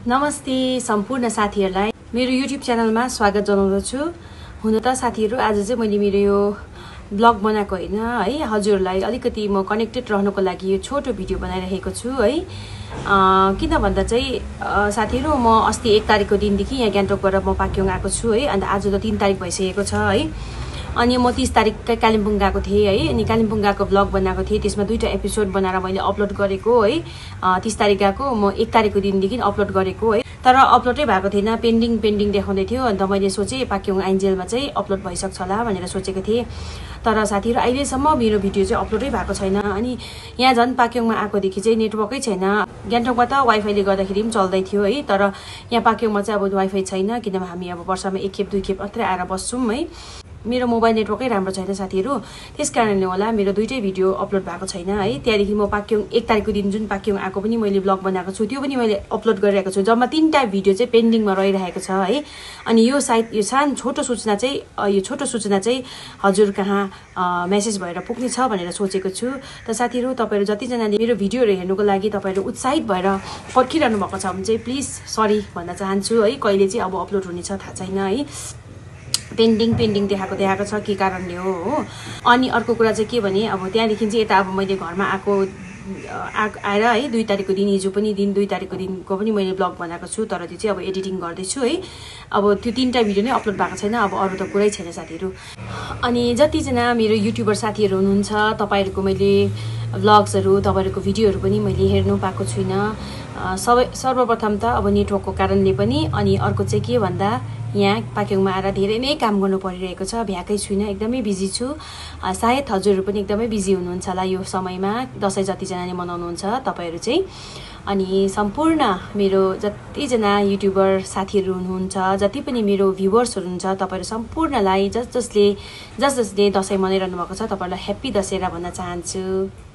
नमस्ते सम्पूर्ण साथीहरुलाई मेरो YouTube च्यानलमा स्वागत जनाउँदछु। हुन त साथीहरु आज चाहिँ मैले मेरो यो ब्लग बनाएको हैन है, हजुरलाई अलिकति म कनेक्टेड रहनको लागि यो छोटो भिडियो बनाइरहेको छु है। किन भन्दा चाहिँ साथीहरु म अस्ति 1 तारिखको दिनदेखि यहाँ गान्तोकबाट म पाक्योङ आएको छु है। अनि आज त 3 तारिख भइसकेको छ है। अनि म 30 तारिखकै कालिम्पोङ गएको थिएँ है। अनि कालिम्पोङ गएको ब्लग बनाएको थिएँ, त्यसमा 2टा एपिसोड बनाएर मैले अपलोड गरेको है। 30 तारिख गएको म 1 तारिखको दिनदेखि अपलोड गरेको है। तर अपलोडै भएको थिएन, पेन्डिङ देखाउँदै थियो। अन्त मैले सोचे पाक्योङ आइन्जेलमा चाहिँ अपलोड भइसक्छ होला भनेर सोचेको थिएँ। तर साथीहरु अहिलेसम्म मेरो भिडियो चाहिँ अपलोडै भएको छैन। अनि यहाँ झन् पाक्योङमा आएकोदेखि चाहिँ नेटवर्कै छैन। गान्तोकमा त वाइफाईले गर्दाखेरि पनि चल्दै थियो है, तर यहाँ पाक्योङमा चाहिँ अब वाइफाई छैन, किनभने हामी अब वर्षमा 1 खेप 2 खेप मात्रै आएर बस्छौं है। मेरो मोबाइल नेटवर्कै राम्रो छैन साथीहरु, त्यसकारणले होला मेरो 2टै भिडियो अपलोड भएको छैन है। त्यहाँदेखि म पाक्योङ 1 तारिखको दिन जुन पाक्योङ आएको पनि मैले ब्लग बनाएको छु, त्यो पनि मैले अपलोड गरिरहेको छु। जम्मा 3टा भिडियो चाहिँ पेन्डिङमा रहिरहेको छ है। अनि यो सायद यो सानो छोटो सूचना चाहिँ हजुर कहाँ मेसेज भएर पुग्ने छ भनेर सोचेको छु। त साथीहरु तपाईहरु जति जनाले मेरो भिडियोहरु हेर्नुको लागि तपाईहरु उत्साहित भएर पर्खिरहनु भएको छ भने चाहिँ प्लिज सरी भन्न चाहन्छु है। कहिले चाहिँ अब अपलोड हुने छ थाहा छैन है। पेन्डिङ देखाएको छ के कारणले हो। अनि अर्को कुरा चाहिँ के भने अब त्यहाँदेखि चाहिँ यता अब मैले घरमा आएर है 2 तारिखको दिन, हिजो पनि दिन 2 तारिखको दिनको पनि मैले ब्लग बनाएको छु। तर त्यो चाहिँ अब एडिटिङ गर्दै छु है। अब त्यो 3टा भिडियो नै अपलोड भएको छैन, अब अरु त कुरै छैन साथीहरु। अनि जति जना मेरो युट्युबर साथीहरु हुनुहुन्छ, तपाईहरुको मैले ब्लग्सहरु तपाईहरुको भिडियोहरु पनि मैले हेर्नु पाएको छुइन। सर्वप्रथम त अब नेटवर्कको कारणले पनि, अनि अर्को चाहिँ के भन्दा यहाँ पाक्योङमा आएर धेरै नै काम गर्नु परिरहेको छ। भ्याकै छुइन, एकदमै बिजी छु। सायद हजुरहरु पनि एकदमै बिजी हुनुहुन्छ होला यो समयमा, दशैं जति जनाले मनाउनुहुन्छ तपाईहरु चाहिँ। अनि सम्पूर्ण मेरो जति जना युट्युबर साथीहरु हुनुहुन्छ, जति पनि मेरो भ्युअर्स हुनुहुन्छ, तपाईहरु सम्पूर्णलाई जसले दशैं मनाइरहनु भएको छ, तपाईहरुलाई ह्यापी दशहरा भन्न चाहन्छु।